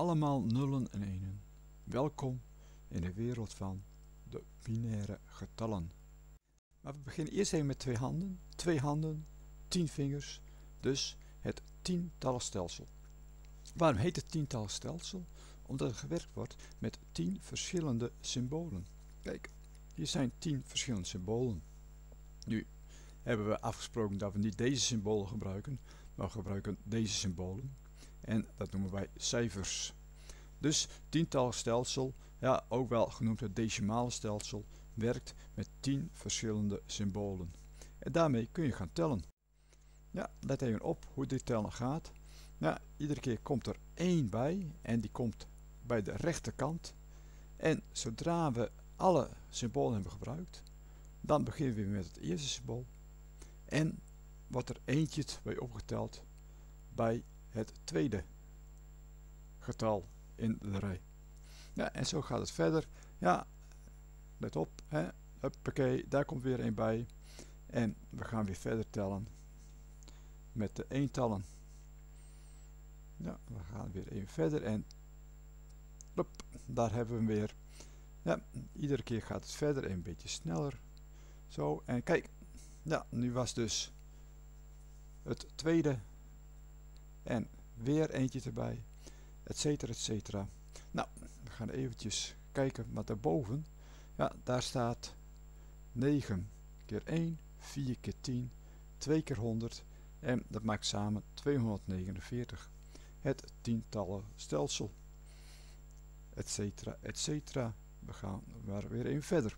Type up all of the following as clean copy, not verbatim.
allemaal nullen en enen. Welkom in de wereld van de binaire getallen. Maar we beginnen eerst even met twee handen. 2 handen, 10 vingers, dus het tientallenstelsel. Waarom heet het tientallenstelsel? Omdat er gewerkt wordt met 10 verschillende symbolen. Kijk, hier zijn 10 verschillende symbolen. Nu hebben we afgesproken dat we niet deze symbolen gebruiken, maar we gebruiken deze symbolen. En dat noemen wij cijfers. Dus tientallenstelsel, ja, ook wel genoemd het decimale stelsel, werkt met 10 verschillende symbolen. En daarmee kun je gaan tellen. Ja, let even op hoe dit tellen gaat. Ja, iedere keer komt er 1 bij en die komt bij de rechterkant. En zodra we alle symbolen hebben gebruikt, dan beginnen we weer met het eerste symbool. En wordt er eentje bij opgeteld bij het tweede getal in de rij. Ja, en zo gaat het verder. Ja, let op, hè. Huppakee, daar komt weer een bij. En we gaan weer verder tellen met de eentallen. Ja, we gaan weer even verder en plop, daar hebben we hem weer. Ja, iedere keer gaat het verder en een beetje sneller. Zo, en kijk, ja, nu was dus het tweede en weer eentje erbij, etcetera, etcetera. Nou, we gaan eventjes kijken wat daarboven. Ja, daar staat 9 keer 1, 4 keer 10, 2 keer 100 en dat maakt samen 249. Het tientallenstelsel, etcetera, etcetera. We gaan maar weer even verder.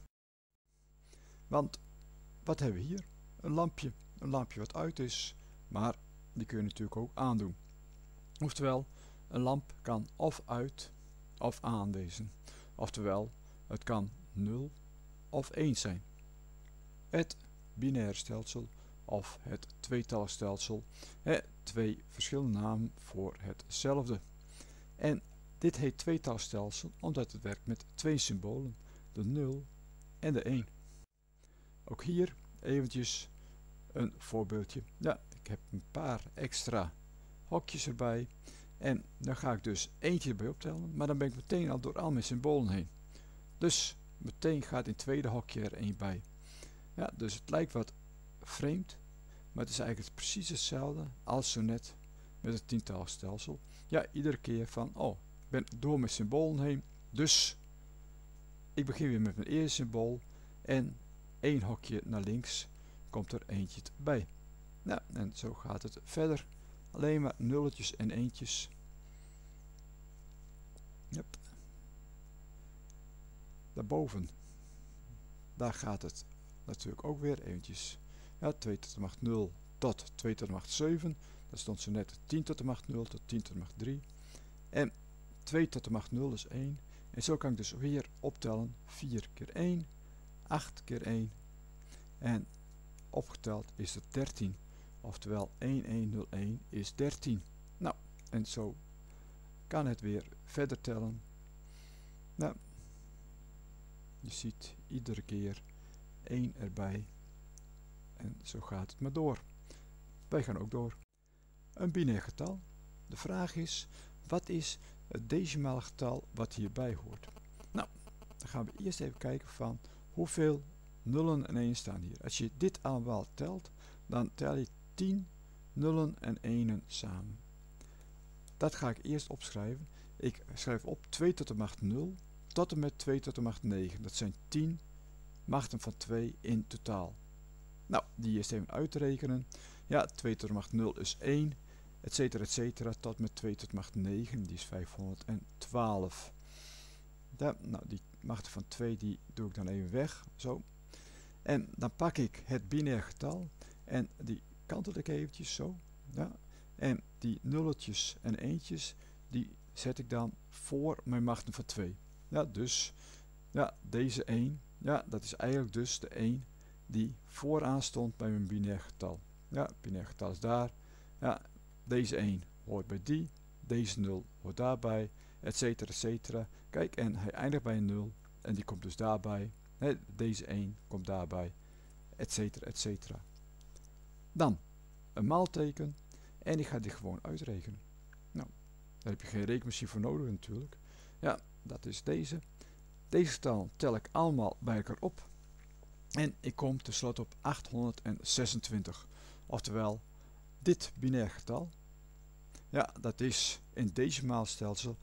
Want wat hebben we hier? Een lampje wat uit is, maar die kun je natuurlijk ook aandoen. Oftewel, een lamp kan of uit of aan wezen. Oftewel, het kan 0 of 1 zijn. Het binaire stelsel of het tweetallenstelsel. Twee verschillende namen voor hetzelfde. En dit heet tweetallenstelsel omdat het werkt met 2 symbolen, de 0 en de 1. Ook hier eventjes een voorbeeldje. Ja, ik heb een paar extra hokjes erbij. En dan ga ik dus eentje erbij optellen, maar dan ben ik meteen al door al mijn symbolen heen. Dus meteen gaat in het tweede hokje er 1 bij. Ja, dus het lijkt wat vreemd, maar het is eigenlijk precies hetzelfde als zo net met het tientallenstelsel. Ja, iedere keer van, oh, ik ben door mijn symbolen heen, dus ik begin weer met mijn eerste symbool en 1 hokje naar links komt er eentje bij. Nou, en zo gaat het verder. Alleen maar nulletjes en eentjes. Yep. Daarboven, daar gaat het natuurlijk ook weer eventjes. Ja, 2 tot de macht 0 tot 2 tot de macht 7. Daar stond zo net 10 tot de macht 0 tot 10 tot de macht 3. En 2 tot de macht 0 is 1. En zo kan ik dus weer optellen. 4 keer 1, 8 keer 1. En opgeteld is het 13. Oftewel 1101 is 13. Nou, en zo kan het weer verder tellen. Nou, je ziet iedere keer 1 erbij. En zo gaat het maar door. Wij gaan ook door. Een binair getal. De vraag is, wat is het decimale getal wat hierbij hoort? Nou, dan gaan we eerst even kijken van hoeveel nullen en 1 staan hier. Als je dit allemaal telt, dan tel je 10 nullen en 1 samen. Dat ga ik eerst opschrijven. Ik schrijf op 2 tot de macht 0 tot en met 2 tot de macht 9. Dat zijn 10 machten van 2 in totaal. Nou, die eerst even uitrekenen. Ja, 2 tot de macht 0 is 1, etcetera, etcetera, tot met 2 tot de macht 9, die is 512. Ja, nou, die machten van 2 die doe ik dan even weg, zo. En dan pak ik het binair getal en die kantel ik eventjes zo. Ja. En die nulletjes en eentjes, die zet ik dan voor mijn machten van 2. Ja, dus ja, deze 1, ja, dat is eigenlijk dus de 1 die vooraan stond bij mijn binair getal. Ja, binair getal is daar. Ja, deze 1 hoort bij die, deze 0 hoort daarbij, etcetera, etcetera. Kijk, en hij eindigt bij een 0 en die komt dus daarbij. Deze 1 komt daarbij, etcetera, etcetera. Dan een maalteken en ik ga dit gewoon uitrekenen. Nou, Daar heb je geen rekenmachine voor nodig natuurlijk. Ja, dat is deze. Deze getallen tel ik allemaal bij elkaar op. En ik kom tenslotte op 826. Oftewel, dit binair getal. Ja, dat is in decimaalstelsel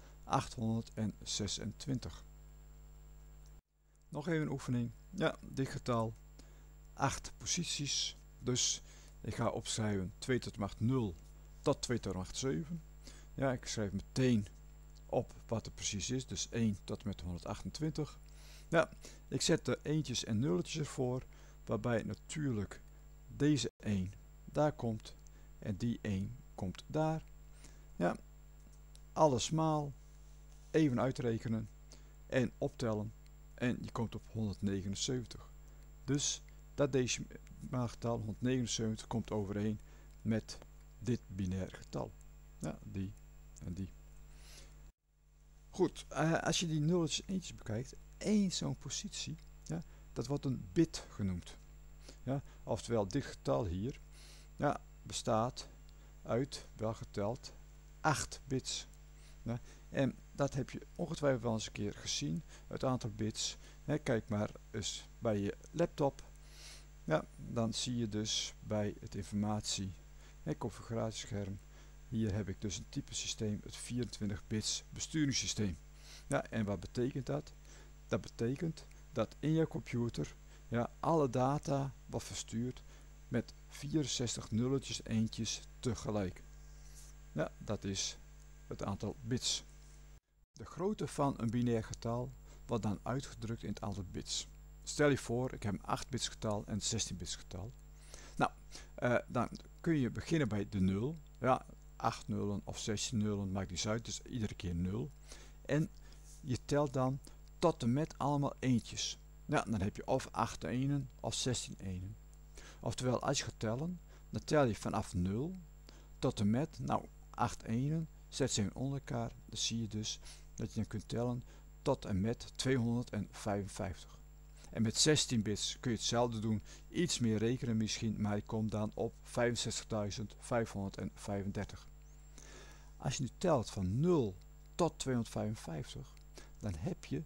826. Nog even een oefening. Ja, dit getal. 8 posities. Dus ik ga opschrijven 2 tot de macht 0 tot 2 tot de macht 7. Ja, ik schrijf meteen op wat het precies is. Dus 1 tot en met 128. Ja, ik zet de eentjes en nulletjes ervoor. Waarbij natuurlijk deze 1 daar komt. En die 1 komt daar. Ja, alles maal. Even uitrekenen. En optellen. En je komt op 179. Dus dat decimaalgetal 179 komt overeen met dit binair getal. Ja, die en die. Goed, als je die nulletjes en eentjes bekijkt, één zo'n positie, ja, dat wordt een bit genoemd. Ja, oftewel, dit getal hier ja, bestaat uit, wel geteld, 8 bits. Ja, en dat heb je ongetwijfeld wel eens een keer gezien, het aantal bits. Ja, kijk maar eens bij je laptop. Ja, dan zie je dus bij het informatie en configuratiescherm. Hier heb ik dus een type systeem, het 24 bits besturingssysteem. Ja, en wat betekent dat? Dat betekent dat in je computer ja, alle data wordt verstuurd met 64 nulletjes en eentjes tegelijk. Ja, dat is het aantal bits. De grootte van een binair getal wordt dan uitgedrukt in het aantal bits. Stel je voor, ik heb een 8 bits getal en een 16 bits getal. Nou, dan kun je beginnen bij de 0. Ja, 8 nullen of 16 nullen, maakt niet uit, dus iedere keer 0. En je telt dan tot en met allemaal eentjes. Ja, dan heb je of 8 enen of 16 enen. Oftewel, als je gaat tellen, dan tel je vanaf 0 tot en met, nou, 8 enen, zet ze onder elkaar. Dan zie je dus dat je dan kunt tellen tot en met 255. En met 16 bits kun je hetzelfde doen, iets meer rekenen misschien, maar je komt dan op 65.535. Als je nu telt van 0 tot 255, dan heb je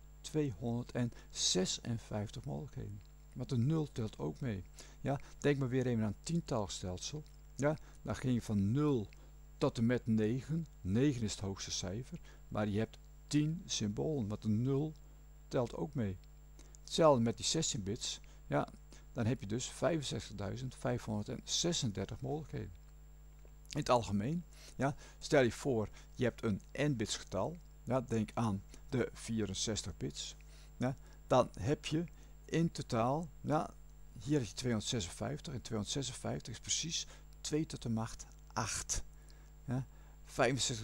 256 mogelijkheden. Want de 0 telt ook mee. Ja, denk maar weer even aan het tientalstelsel. Ja, dan ging je van 0 tot en met 9. 9 is het hoogste cijfer, maar je hebt 10 symbolen, want de 0 telt ook mee. Hetzelfde met die 16 bits, ja, dan heb je dus 65.536 mogelijkheden. In het algemeen, ja, stel je voor, je hebt een n-bits getal, ja, denk aan de 64 bits, ja, dan heb je in totaal, ja, hier heb je 256 en 256 is precies 2 tot de macht 8. Ja, 65.536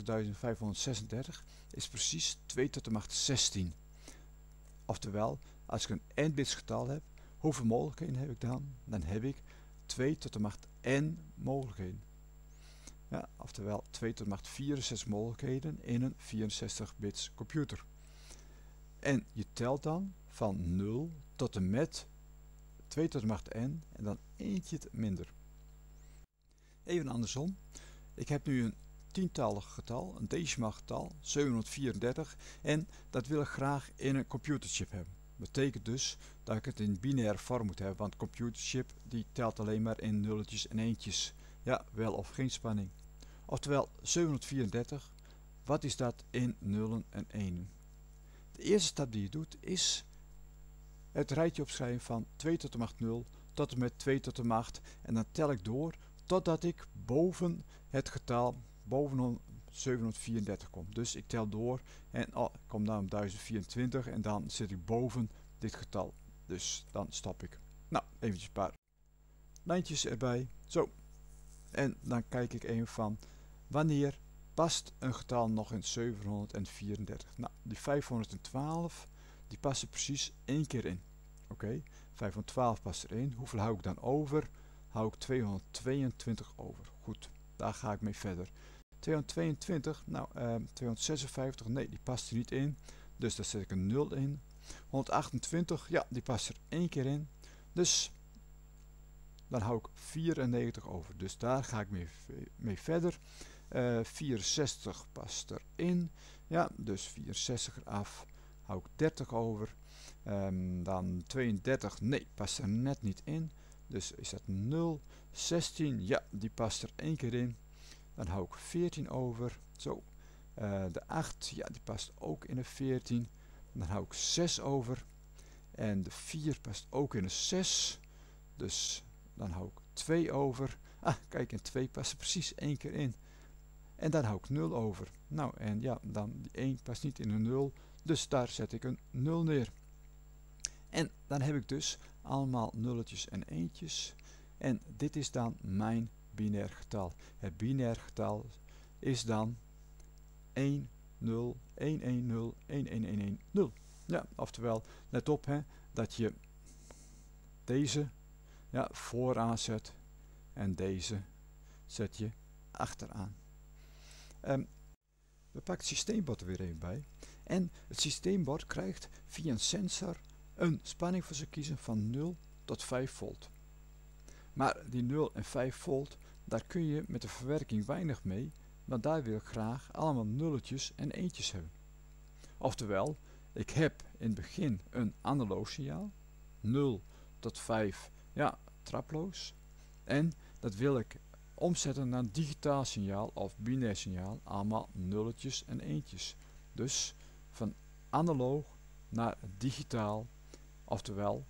is precies 2 tot de macht 16. Oftewel, als ik een n-bits getal heb, hoeveel mogelijkheden heb ik dan? Dan heb ik 2 tot de macht n mogelijkheden. Ja, oftewel 2 tot de macht 64 mogelijkheden in een 64 bits computer. En je telt dan van 0 tot en met 2 tot de macht n en dan eentje minder. Even andersom. Ik heb nu een tientallig getal, een decimaal getal, 734 en dat wil ik graag in een computerchip hebben. Betekent dus dat ik het in binaire vorm moet hebben, want computerchip die telt alleen maar in nulletjes en eentjes. Ja, wel of geen spanning. Oftewel 734, wat is dat in nullen en enen? De eerste stap die je doet is het rijtje opschrijven van 2 tot de macht 0 tot en met 2 tot de macht en dan tel ik door totdat ik boven het getal boven 734 kom. Dus ik tel door en ik kom dan op 1024 en dan zit ik boven dit getal. Dus dan stop ik. Nou, eventjes een paar lijntjes erbij. Zo. En dan kijk ik even van wanneer past een getal nog in 734. Nou, die 512 die past er precies één keer in. Oké, 512 past erin. Hoeveel hou ik dan over? Hou ik 222 over. Goed, daar ga ik mee verder. 222, nou 256, nee die past er niet in. Dus daar zet ik een 0 in. 128, ja die past er één keer in. Dus dan hou ik 94 over. Dus daar ga ik mee verder. 64 past erin. Ja, dus 64 eraf. Hou ik 30 over. Dan 32, nee, past er net niet in. Dus is dat 0. 16, ja, die past er 1 keer in. Dan hou ik 14 over. Zo. De 8, ja, die past ook in de 14. Dan hou ik 6 over. En de 4 past ook in de 6. Dus dan hou ik 2 over. Ah, kijk, en 2 past er precies 1 keer in. En dan hou ik 0 over. Nou, en ja, dan die 1 past niet in een 0. Dus daar zet ik een 0 neer. En dan heb ik dus allemaal nulletjes en eentjes. En dit is dan mijn binair getal. Het binair getal is dan 1, 0, 1, 1, 0, 1, 1, 1, 1, 0. Ja, oftewel, let op dat je deze vooraan zet en deze zet je achteraan. We pakken het systeembord er weer even bij. En het systeembord krijgt via een sensor een spanning voor zijn kiezen van 0 tot 5 volt. Maar die 0 en 5 volt, daar kun je met de verwerking weinig mee, want daar wil ik graag allemaal nulletjes en eentjes hebben. Oftewel, ik heb in het begin een analoog signaal, 0 tot 5, ja, traploos. En dat wil ik omzetten naar een digitaal signaal of binair signaal, allemaal nulletjes en eentjes. Dus van analoog naar digitaal, oftewel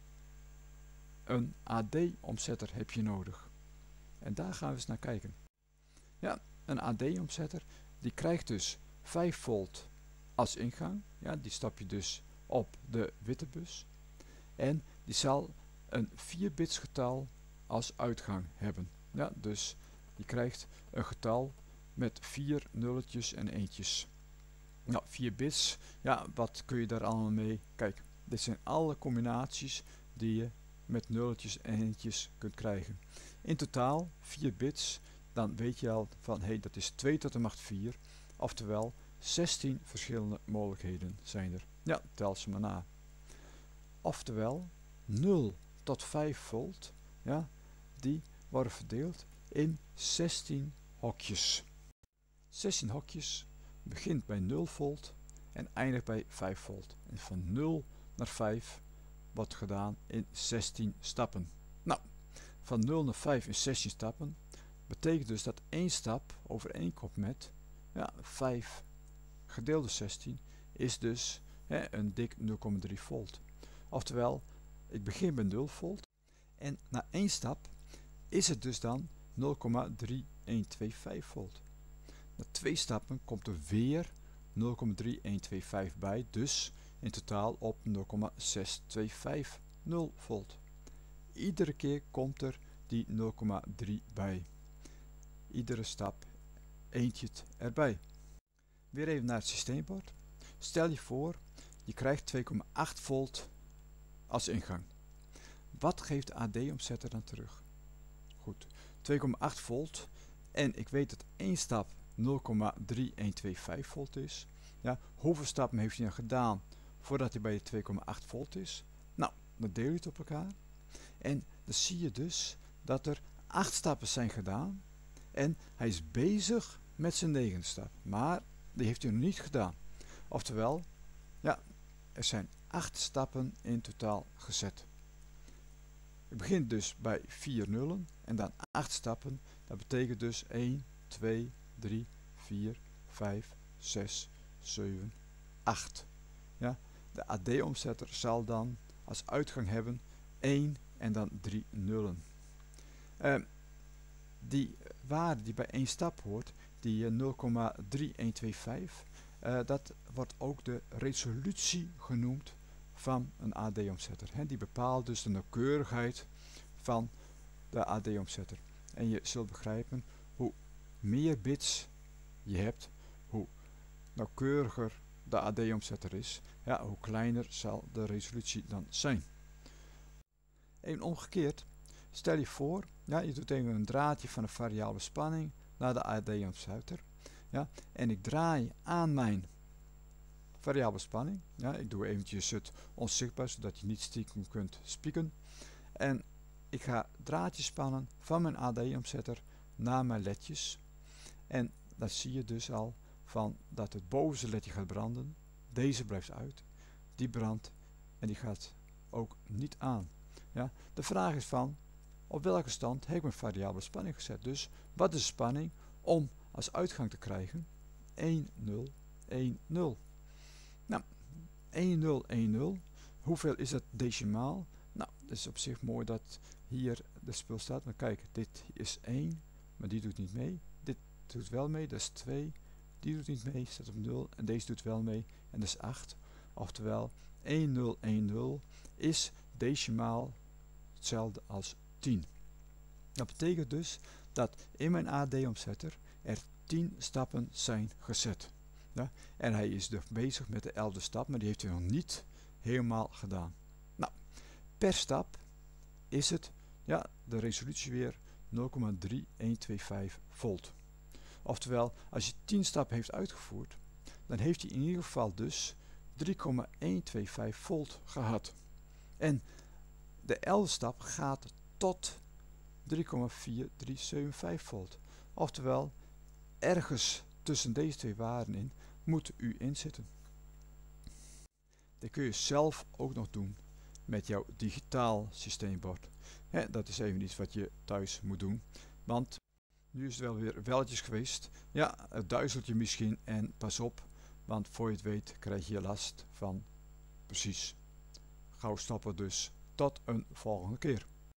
een AD-omzetter heb je nodig. En daar gaan we eens naar kijken. Ja, een AD-omzetter die krijgt dus 5 volt als ingang. Ja, die stap je dus op de witte bus. En die zal een 4-bits getal als uitgang hebben. Ja, dus die krijgt een getal met 4 nulletjes en eentjes. Nou, 4 bits, ja, wat kun je daar allemaal mee? Kijk, dit zijn alle combinaties die je met nulletjes en eentjes kunt krijgen. In totaal 4 bits, dan weet je al van, hey, dat is 2 tot de macht 4. Oftewel, 16 verschillende mogelijkheden zijn er. Ja, tel ze maar na. Oftewel, 0 tot 5 volt, ja, die worden verdeeld in 16 hokjes. 16 hokjes begint bij 0 volt en eindigt bij 5 volt. En van 0 naar 5 wordt gedaan in 16 stappen. Nou, van 0 naar 5 in 16 stappen betekent dus dat één stap overeenkomt met 5 gedeeld door 16 is dus een dik 0,3 volt. Oftewel, ik begin bij 0 volt en na één stap is het dus dan 0,3125 volt. Na 2 stappen komt er weer 0,3125 bij, dus in totaal op 0,6250 volt. Iedere keer komt er die 0,3 bij. Iedere stap eentje erbij. Weer even naar het systeembord. Stel je voor, je krijgt 2,8 volt als ingang. Wat geeft de AD-omzetter dan terug? Goed, 2,8 volt en ik weet dat één stap 0,3125 volt is. Ja, hoeveel stappen heeft hij dan gedaan voordat hij bij de 2,8 volt is? Nou, dan deel je het op elkaar. En dan zie je dus dat er 8 stappen zijn gedaan. En hij is bezig met zijn 9e stap. Maar die heeft hij nog niet gedaan. Oftewel, ja, er zijn 8 stappen in totaal gezet. Het begint dus bij 4 nullen en dan 8 stappen. Dat betekent dus 1, 2, 3, 4, 5, 6, 7, 8. Ja, de AD-omzetter zal dan als uitgang hebben 1 en dan 3 nullen. Die waarde die bij één stap hoort, die 0,3125, dat wordt ook de resolutie genoemd van een AD-omzetter. Die bepaalt dus de nauwkeurigheid van de AD-omzetter. En je zult begrijpen, hoe meer bits je hebt, hoe nauwkeuriger de AD-omzetter is, ja, hoe kleiner zal de resolutie dan zijn. Even omgekeerd, stel je voor, ja, je doet even een draadje van de variabele spanning naar de AD-omzetter. Ja, en ik draai aan mijn variabele spanning. Ja, ik doe eventjes het onzichtbaar, zodat je niet stiekem kunt spieken. En ik ga draadjes spannen van mijn AD-omzetter naar mijn ledjes. En dan zie je dus al van dat het bovenste ledje gaat branden. Deze blijft uit, die brandt en die gaat ook niet aan. Ja, de vraag is van op welke stand heb ik mijn variabele spanning gezet. Dus wat is de spanning om als uitgang te krijgen 1, 0, 1, 0. Nou, 1, 0, 1, 0. Hoeveel is dat decimaal? Nou, het is op zich mooi dat hier de spul staat. Maar kijk, dit is 1, maar die doet niet mee. Dit doet wel mee, dat is 2. Die doet niet mee, staat op 0. En deze doet wel mee, en dat is 8. Oftewel, 1, 0, 1, 0 is decimaal hetzelfde als 10. Dat betekent dus dat in mijn AD-omzetter er 10 stappen zijn gezet. Ja? En hij is dus bezig met de 11e stap, maar die heeft hij nog niet helemaal gedaan. Nou, per stap is het, ja, de resolutie weer 0,3125 volt. Oftewel, als je 10 stappen heeft uitgevoerd, dan heeft hij in ieder geval dus 3,125 volt gehad. En de 11e stap gaat tot 3,4375 volt. Oftewel, ergens tussen deze twee waarden in moet u inzitten. Dit kun je zelf ook nog doen met jouw digitaal systeembord. Dat is even iets wat je thuis moet doen. Want nu is het wel weer welletjes geweest. Ja, het duizelt je misschien en pas op. Want voor je het weet krijg je last van precies. Gauw stappen dus. Tot een volgende keer.